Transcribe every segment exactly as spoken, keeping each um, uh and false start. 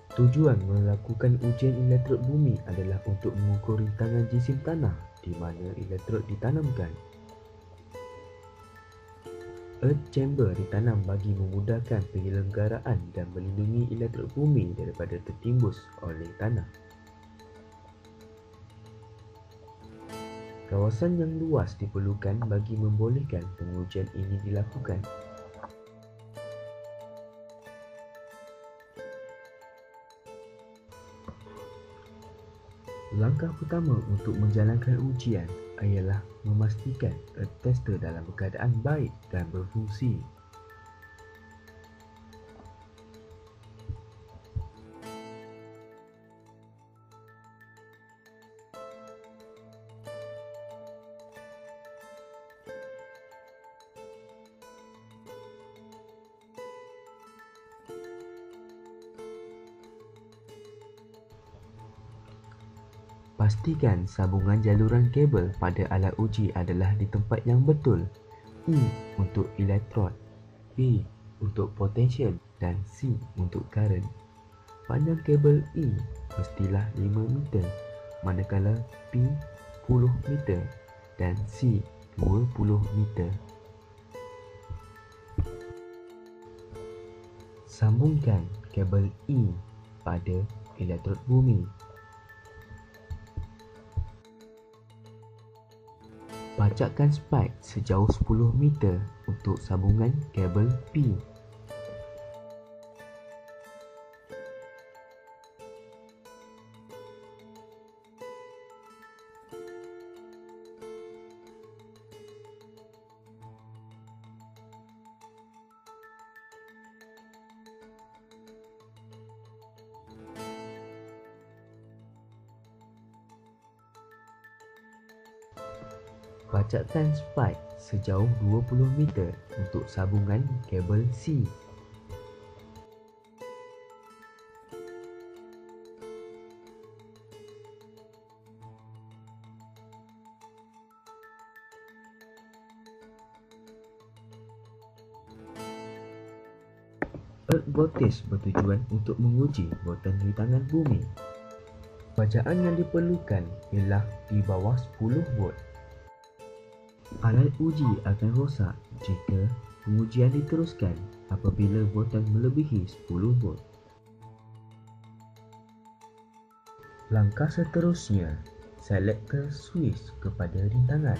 Tujuan melakukan ujian elektrod bumi adalah untuk mengukur rintangan jisim tanah di mana elektrod ditanamkan. Earth chamber ditanam bagi memudahkan penyelenggaraan dan melindungi elektrod bumi daripada tertimbus oleh tanah. Kawasan yang luas diperlukan bagi membolehkan pengujian ini dilakukan. Langkah pertama untuk menjalankan ujian ialah memastikan earth tester dalam keadaan baik dan berfungsi. Pastikan sambungan jaluran kabel pada alat uji adalah di tempat yang betul. E untuk elektrod, B untuk potential dan C untuk current. Panjang kabel E mestilah lima meter, manakala P sepuluh meter dan C dua puluh meter. Sambungkan kabel E pada elektrod bumi. Pacakkan spike sejauh sepuluh meter untuk sambungan kabel P. Pacakkan spike sejauh dua puluh meter untuk sambungan kabel C. Earth voltage bertujuan untuk menguji voltan rintangan bumi. Bacaan yang diperlukan ialah di bawah sepuluh volt. Alat uji akan rosak jika pengujian diteruskan apabila voltan melebihi sepuluh volt. Langkah seterusnya, selektor switch kepada rintangan.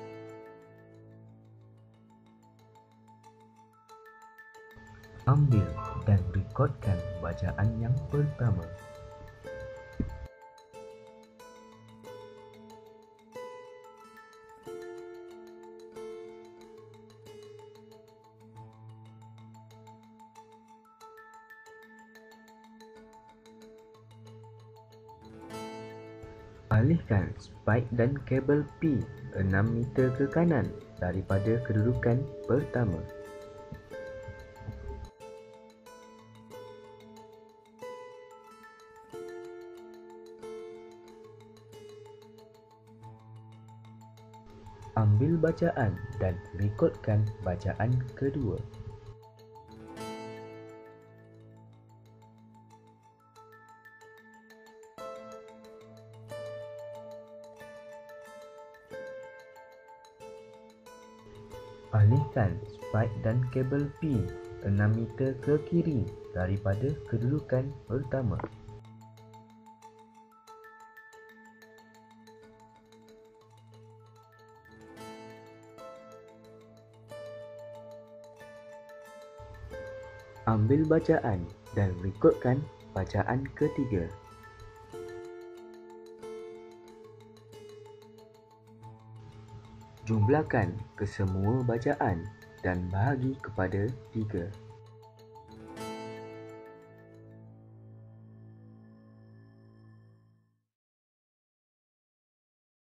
Ambil dan rekodkan bacaan yang pertama. Alihkan spike dan kabel P enam meter ke kanan daripada kedudukan pertama. Ambil bacaan dan rekodkan bacaan kedua. Alihkan spike dan kabel P enam meter ke kiri daripada kedudukan pertama. Ambil bacaan dan rekodkan bacaan ketiga. Jumlahkan kesemua bacaan dan bahagi kepada tiga.